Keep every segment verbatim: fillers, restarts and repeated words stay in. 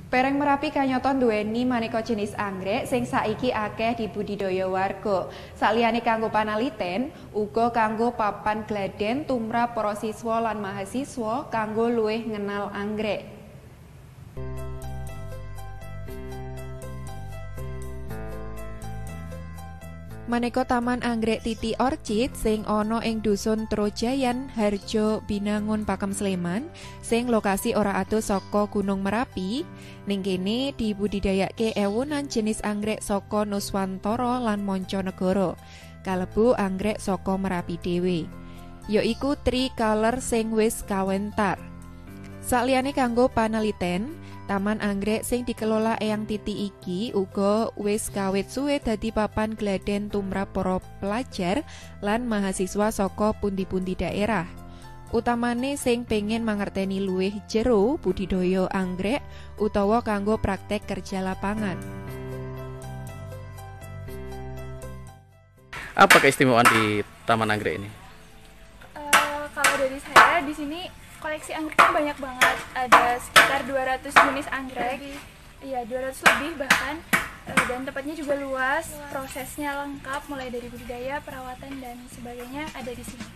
Pereng Merapi kanyata nduwèni manéka jenis anggrèk sing saiki akèh dibudidaya warga. Saliyane kanggo panaliten, uga kanggo papan gladhen tumrap para siswa lan mahasiswa kanggo luwih ngenal anggrèk. Manéka taman anggrèk Titi Orchid sing ana ing Dusun Trojayan, Harjo, Binangun, Pakem Sleman, sing lokasi ora adoh saka Gunung Merapi, ning kene dibudidayake ewunan jenis anggrèk saka Nuswantara lan Mancanegara, kalebu anggrèk saka Merapi dhewe, yaiku tricolor sing wis kawentar. Saliyane kanggo paneliten, taman anggrèk sing dikelola Eyang Titi iki uga wis kawit suwe dadi papan gladhen tumrap para pelajar lan mahasiswa saka pundi-pundi daerah. Utamane sing pengen mangerteni luwih jero budidaya anggrèk utawa kanggo praktek kerja lapangan. Apa keistimewaan di Taman Anggrek ini? Uh, kalau dari saya di sini koleksi anggreknya banyak banget, ada sekitar dua ratus jenis anggrek, iya dua ratus lebih bahkan, dan tempatnya juga luas, prosesnya lengkap mulai dari budidaya, perawatan dan sebagainya ada di sini.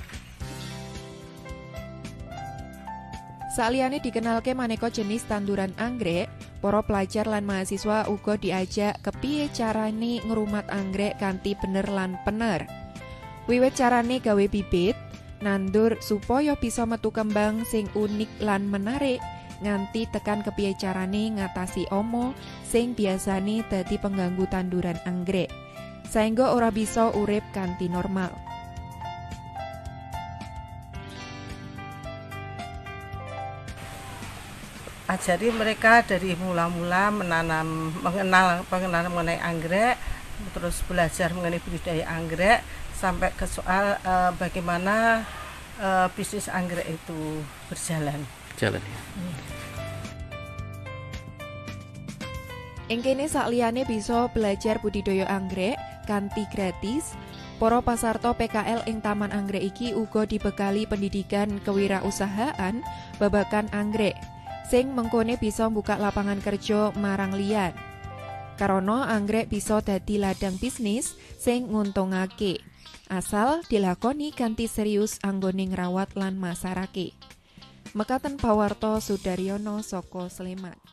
Saliyane dikenalke maneka jenis tanduran anggrek, para pelajar lan mahasiswa uga diajak kepiye carane ngrumat anggrek kanthi bener lan pener. Wiwit carane gawe bibit, nandur supaya bisa metu kembang sing unik lan menarik, nganti tekan kepiye carane ngatasi omo sing biasane dadi pengganggu tanduran anggrek, saengga ora bisa urip kanthi normal. Ajari mereka dari mula-mula menanam, mengenal pengenalan mengenai anggrek, terus belajar mengenai budidaya anggrek, sampai ke soal uh, bagaimana uh, bisnis anggrek itu berjalan. Jalan ya. Hmm. Ing kene sakliyane bisa belajar budidaya anggrek kanthi gratis, para pasarta P K L ing Taman Anggrek iki uga dibekali pendidikan kewirausahaan babagan anggrek, sing mengkone bisa mbuka lapangan kerja marang liyan. Karana anggrek bisa dadi ladang bisnis sing nguntungake, asal dilakoni kanthi serius anggone ngrawat lan masarake. Mekaten Pawarto Sudaryono saka Sleman.